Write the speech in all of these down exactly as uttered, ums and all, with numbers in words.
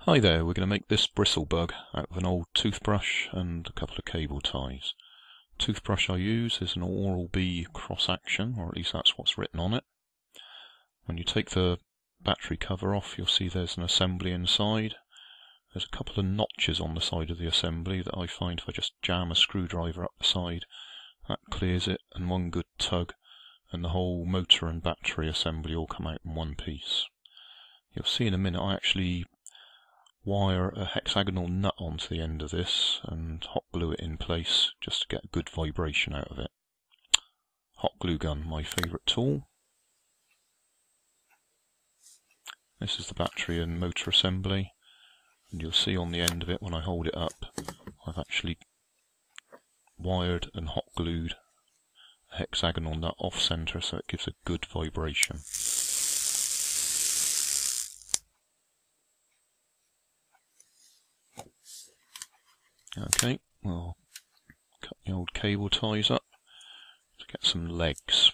Hi there, we're going to make this bristle bug out of an old toothbrush and a couple of cable ties. Toothbrush I use is an Oral-B cross-action, or at least that's what's written on it. When you take the battery cover off, you'll see there's an assembly inside. There's a couple of notches on the side of the assembly that I find if I just jam a screwdriver up the side, that clears it, and one good tug, and the whole motor and battery assembly all come out in one piece. You'll see in a minute I actually wire a hexagonal nut onto the end of this and hot glue it in place just to get a good vibration out of it. Hot glue gun, my favourite tool. This is the battery and motor assembly, and you'll see on the end of it when I hold it up I've actually wired and hot glued a hexagonal nut off centre so it gives a good vibration. Okay, we'll cut the old cable ties up to get some legs.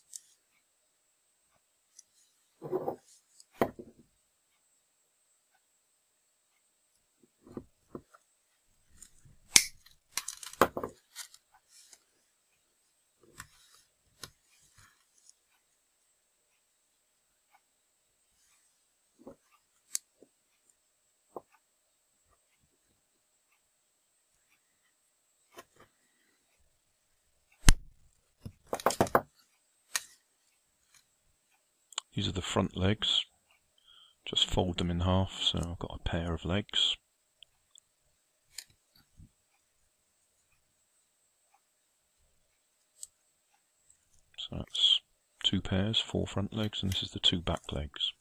These are the front legs. Just fold them in half so I've got a pair of legs. So that's two pairs, four front legs, and this is the two back legs.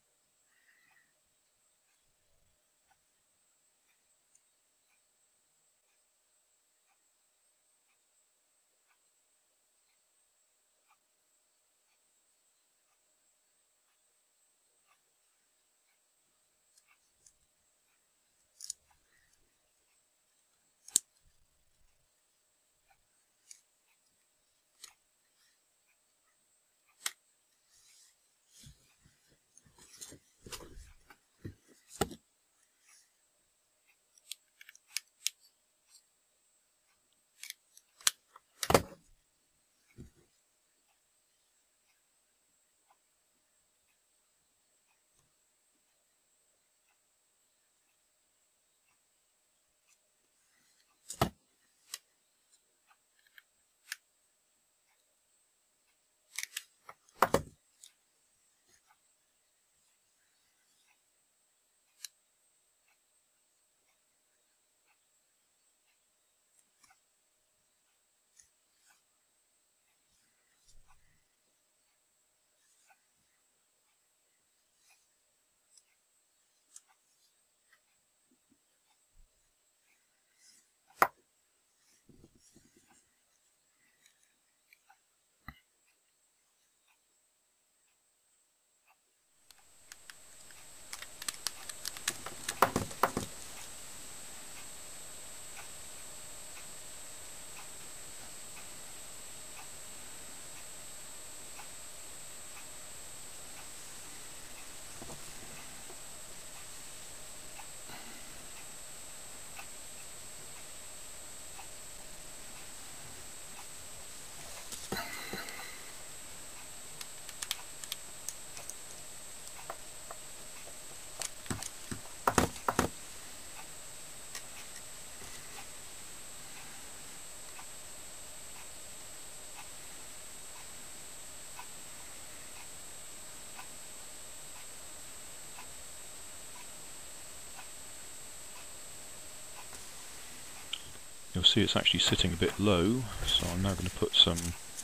You'll see it's actually sitting a bit low, so I'm now going to put some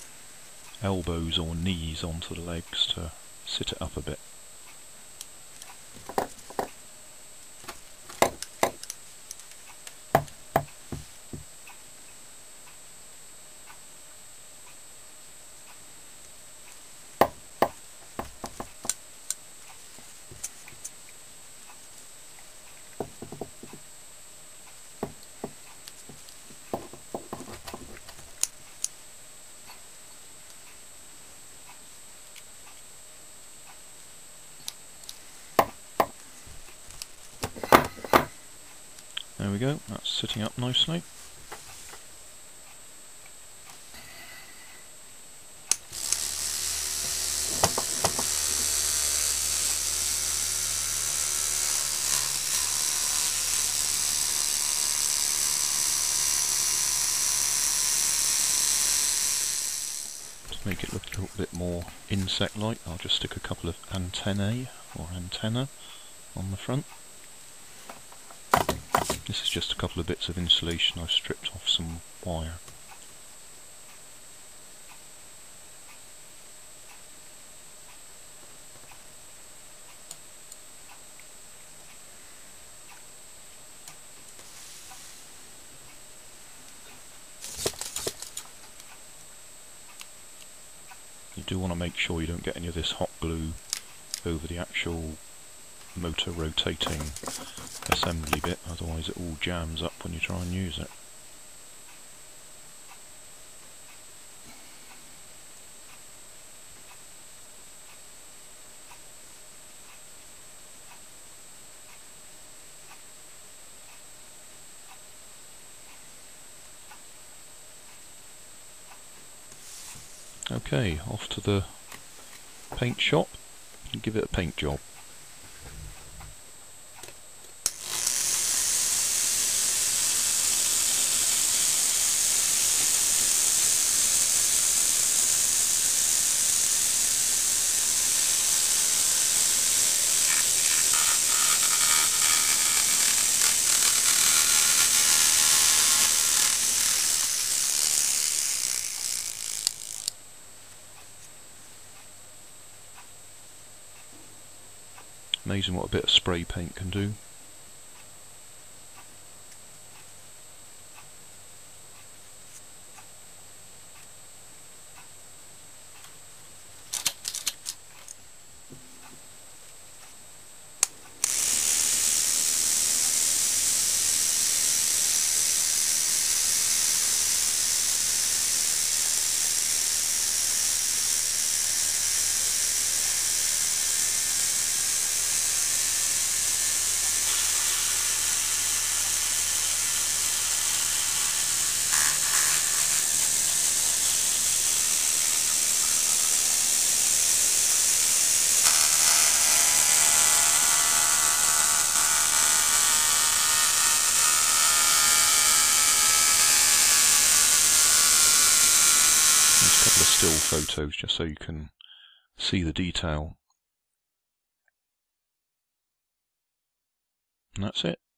elbows or knees onto the legs to sit it up a bit. There we go, that's sitting up nicely. To make it look a little bit more insect-like, I'll just stick a couple of antennae or antenna on the front. This is just a couple of bits of insulation I've stripped off some wire. You do want to make sure you don't get any of this hot glue over the actual motor rotating assembly bit, otherwise it all jams up when you try and use it. Okay, off to the paint shop and give it a paint job. Amazing what a bit of spray paint can do. There's a couple of still photos just so you can see the detail. And that's it.